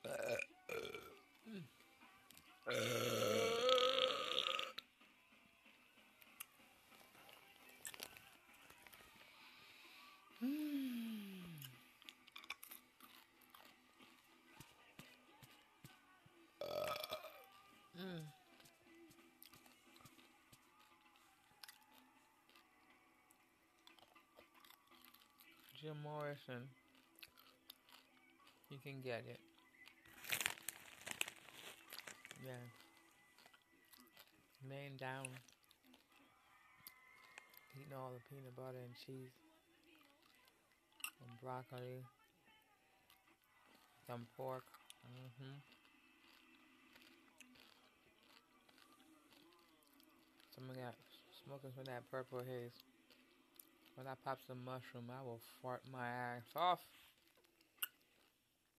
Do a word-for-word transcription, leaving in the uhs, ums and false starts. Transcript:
Mm. Jim Morrison, you can get it. Yeah, laying down, eating all the peanut butter and cheese and broccoli, some pork. Mm-hmm. Some of that smoking some of that purple haze. When I pop some mushroom, I will fart my ass off.